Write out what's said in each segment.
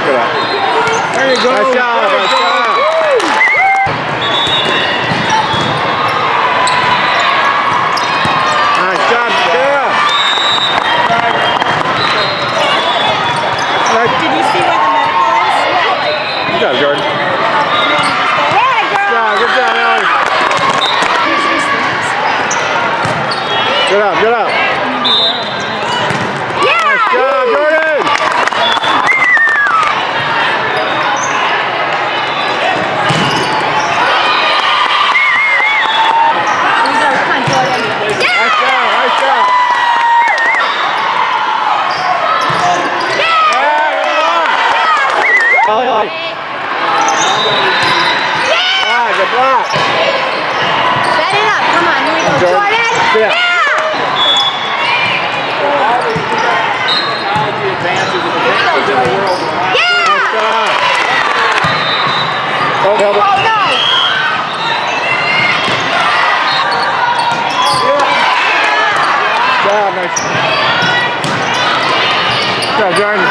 Good up. There you go. Nice job. Nice Nice job. Nice job, Sarah. Did you see where the medical is? Good job, Jordan. Yeah, girl. Good job, Ellie. Good up, good up. Yeah. Nice job, Jordan. Come on, Jordan. Yeah. Nice job, nice job. Ollie, Ollie. Ah, good block. Set it up. Come on. Here we go. Jordan. Jordan. Yeah. Technology advances in the Here we go, Jordan. Yeah. Nice job. Oh, Oh, double. no. Good job, nice. Good job, Jordan.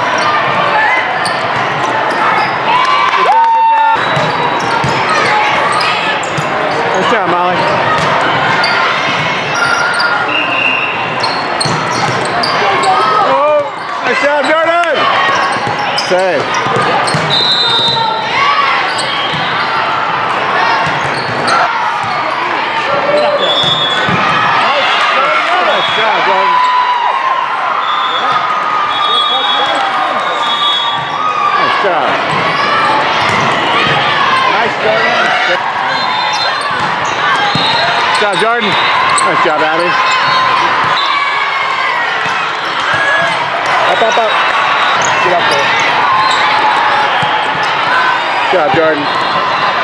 Good job, good job. Nice job, Molly. Oh, nice job, Jordan. Save. Nice job, Jordan. Nice job. Nice, Jordan. Good job, Jordan. Nice job, Abby. Up, up, up. Get up there. Good job, Jordan.